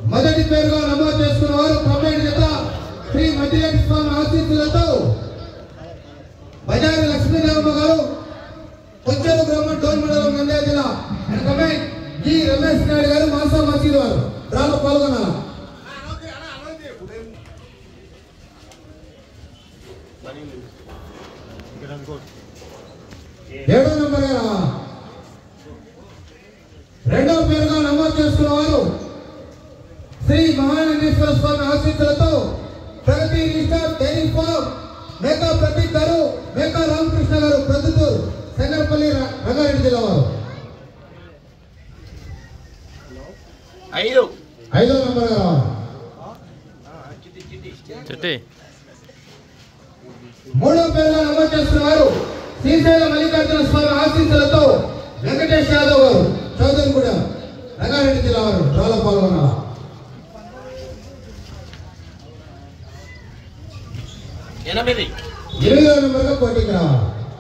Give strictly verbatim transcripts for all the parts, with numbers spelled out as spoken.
మొదటి పేరుగా నమోదు చేసుకున్న వారు కమిటీ జత శ్రీ మధ్యరెడ్డి స్వామి ఆశీస్సులతో బజారి లక్ష్మీదేవమ్మ గారు కొంచెం గ్రామం డోన్ మండలం నంద్యాల జిల్లా కమిటీ జి రమేష్ నాయుడు గారు మాసా మసీద్ వారు డ్రాలో పాల్గొన్నారు. ఏడో నంబర్ గారు రెండవ పేరుగా నమోదు చేసుకున్న వారు శ్రీ మహానందేశ్వర స్వామి ఆశీస్సులతో Pragati register dairy farm Meka Prateek గారు మేకా రామకృష్ణ గారు ప్రొద్దుటూరు సంగరపల్లి రంగారెడ్డి జిల్లా వారు. ఐదో ఐదో నంబర్ గారు మూడవ పేరుగా నమోదు చేసుకున్న వారు శ్రీశైల మల్లికార్జున స్వామి ఆశీస్సులతో వెంకటేష్ యాదవ్ గారు చౌదరిగూడ రంగారెడ్డి జిల్లా వారు డ్రాలో పాల్గొన్నారు. ఎనిమిదవ నెంబర్గా పోటీకి రావాలి.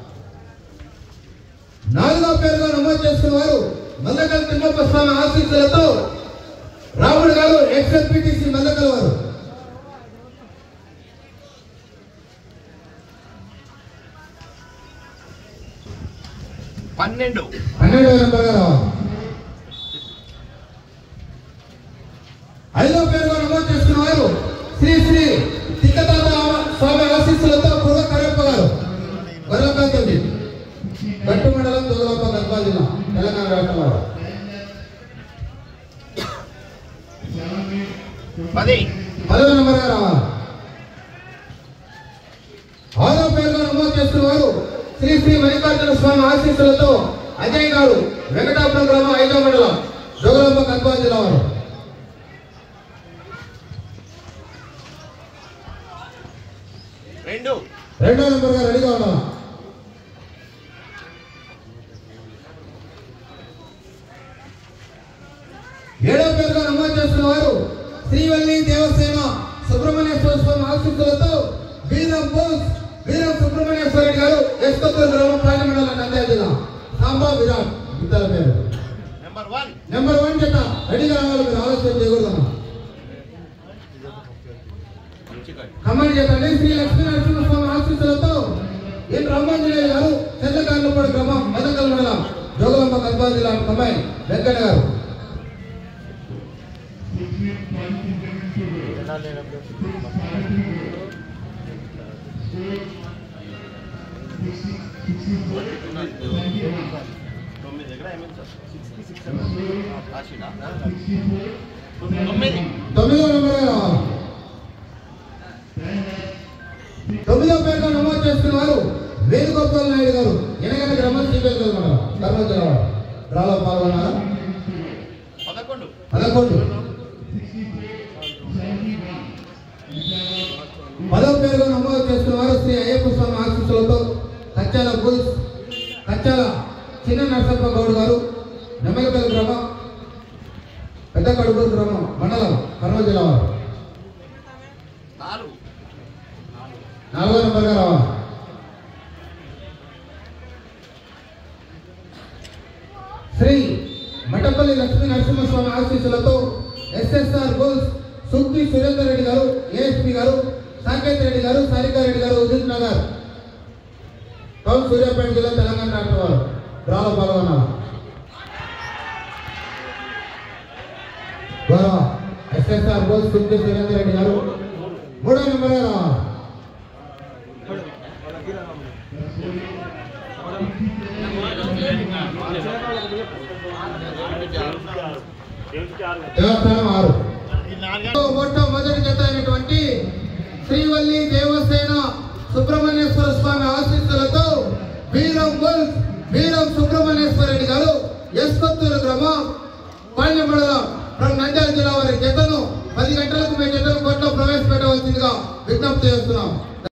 నాలుగవ పేరుగా నమోదు చేసుకున్న వారు మల్లకల్ తిమ్మప్ప స్వామి ఆశీస్సులతో రాముడు గారు ఎక్స్ఎల్పిటిసి మల్లకల్ వారు. పన్నెండు పన్నెండవ నెంబర్గా రావాలి. ఐదవ పేరుగా నమోదు చేసుకున్న వారు శ్రీ శ్రీ తిక్కతాత స్వామి ఆశీస్సులతో పూర్వ కరెప్ప గారు గొర్రెపల్లి గట్టు మండలం దొగలప్ప గద్వాల జిల్లా తెలంగాణ రాష్ట్రం వారు. పది పదవ నెంబర్గా రావాలి. ఆరవ పేరుగా నమోదు చేసుకున్న వారు శ్రీ శ్రీ మల్లికార్జున స్వామి ఆశీస్సులతో అజయ్ గారు వెంకటాపురం గ్రామం ఐదవ మండలం దొగలప్ప గద్వాల జిల్లా వారు. రెండు రెండో నెంబర్గా రెడీగా ఉండాలి. ఏడవ పేరుగా నమోదు చేసుకున్న వారు శ్రీవల్లి దేవసేన సుబ్రహ్మణ్యేశ్వర స్వామి ఆశీస్సులతో వీరం బోస్ వీరం సుబ్రహ్మణ్యేశ్వర రెడ్డి గారు ఎస్కొత్తూరు గ్రామం పాలెం మండలం నంద్యాల జిల్లా సాంబా విరాట్ ఇతర పేరు నెంబర్ వన్ నెంబర్ వన్ జత రెడీగా రావాలి. మీరు ఆలోచన చేయకూడదమ్మా. కమాండ్ చేతండి శ్రీ లక్ష్మీ నరసింహ స్వామి ఆశీస్సులతో ఎన్ రామాంజనేయ గారు చెల్లకార్లపాడు గ్రామం మదకల్ మండలం జోగులాంబ గద్వాల జిల్లా కమాండ్ వెంకట గారు. తొమ్మిదో నెంబర్ తొమ్మిదో పేరుగా నమోదు చేసుకున్న వారు వేణుగోపాల్ నాయుడు గారు ఎనగంట గ్రామం సిబిఎల్ మండలం కర్నూలు జిల్లా వారు డ్రాలో పాల్గొన్నారు. పదకొండు పదకొండు పదవ పేరుగా నమోదు చేసుకున్న వారు శ్రీ అయ్యప్ప స్వామి ఆశీస్సులతో కచ్చాల బుల్స్ కచ్చాల చిన్న నరసప్ప గౌడ్ గారు నెమ్మలపల్లి గ్రామం పెద్ద కడుపూరు గ్రామం మండలం కర్నూలు జిల్లా వారు. నాలుగో నెంబర్గా రావాలి. శ్రీ మఠపల్లి లక్ష్మీ నరసింహస్వామి ఆశీస్సులతో ఎస్ఎస్ఆర్ బుల్స్ సుక్కి సురేందర్ రెడ్డి గారు ఏఎస్పీ గారు సాకేత్ రెడ్డి గారు సారికా రెడ్డి గారు ఉదిత్ నగర్ టౌన్ సూర్యాపేట జిల్లా తెలంగాణ రాష్ట్రం వారు డ్రాలో పాల్గొన్నారు. గౌరవ ఎస్ఎస్ఆర్ బుల్స్ సుక్కి సురేందర్ రెడ్డి గారు మూడో నెంబర్గా రావాలి. దేవస్థానం ఆరు మొట్టమొదటి జత అయినటువంటి శ్రీవల్లి దేవసేన సుబ్రహ్మణ్యేశ్వర స్వామి ఆశీస్సులతో వీరం బుల్స్ వీరం సుబ్రహ్మణ్యేశ్వర రెడ్డి గారు ఎస్కొత్తూరు గ్రామం పాలెం మండలం నంద్యాల జిల్లా వారి జతను పది గంటలకు మీ జతను కోర్టులో ప్రవేశపెట్టవలసిందిగా విజ్ఞప్తి చేస్తున్నాం.